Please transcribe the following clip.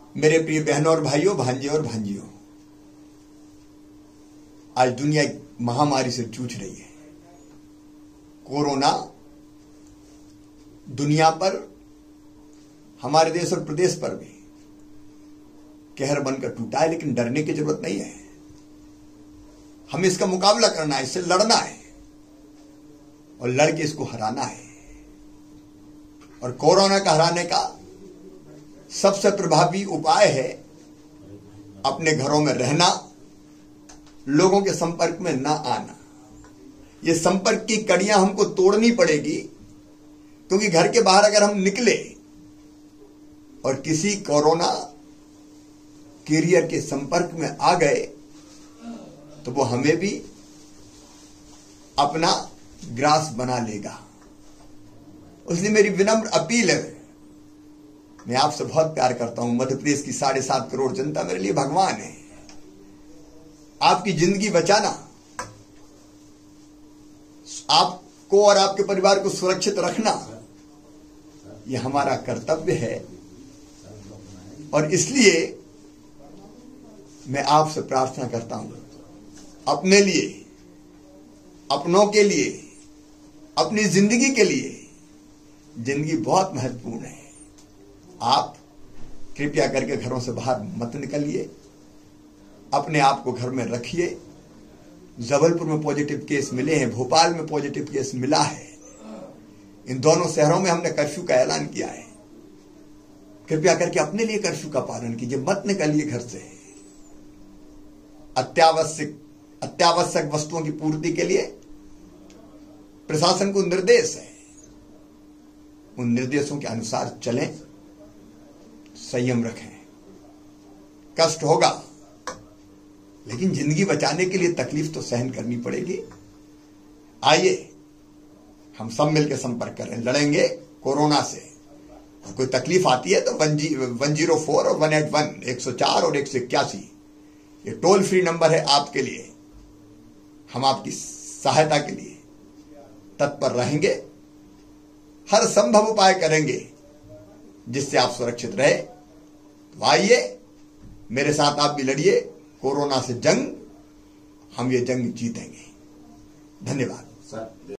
मेरे प्रिय बहनों और भाइयों, भांजे और भांजियों, आज दुनिया एक महामारी से जूझ रही है। कोरोना दुनिया पर, हमारे देश और प्रदेश पर भी कहर बनकर टूटा है, लेकिन डरने की जरूरत नहीं है। हमें इसका मुकाबला करना है, इससे लड़ना है और लड़के इसको हराना है। और कोरोना का हराने का सबसे प्रभावी उपाय है अपने घरों में रहना, लोगों के संपर्क में ना आना। ये संपर्क की कड़ियां हमको तोड़नी पड़ेगी, क्योंकि घर के बाहर अगर हम निकले और किसी कोरोना कैरियर के संपर्क में आ गए तो वो हमें भी अपना ग्रास बना लेगा। इसलिए मेरी विनम्र अपील है, मैं आपसे बहुत प्यार करता हूं। मध्य प्रदेश की 7.5 करोड़ जनता मेरे लिए भगवान है। आपकी जिंदगी बचाना, आपको और आपके परिवार को सुरक्षित रखना, यह हमारा कर्तव्य है। और इसलिए मैं आपसे प्रार्थना करता हूं, अपने लिए, अपनों के लिए, अपनी जिंदगी के लिए। जिंदगी बहुत महत्वपूर्ण है। आप कृपया करके घरों से बाहर मत निकलिए, अपने आप को घर में रखिए। जबलपुर में पॉजिटिव केस मिले हैं, भोपाल में पॉजिटिव केस मिला है। इन दोनों शहरों में हमने कर्फ्यू का ऐलान किया है। कृपया करके अपने लिए कर्फ्यू का पालन कीजिए, मत निकलिए घर से। अत्यावश्यक वस्तुओं की पूर्ति के लिए प्रशासन को निर्देश है, उन निर्देशों के अनुसार चलें, संयम रखें। कष्ट होगा, लेकिन जिंदगी बचाने के लिए तकलीफ तो सहन करनी पड़ेगी। आइए हम सब मिलकर संपर्क करें, लड़ेंगे कोरोना से। और कोई तकलीफ आती है तो 104 और 181, 104 और 181 ये टोल फ्री नंबर है आपके लिए। हम आपकी सहायता के लिए तत्पर रहेंगे, हर संभव उपाय करेंगे जिससे आप सुरक्षित रहे। तो आइए मेरे साथ आप भी लड़िए कोरोना से जंग। हम ये जंग जीतेंगे। धन्यवाद।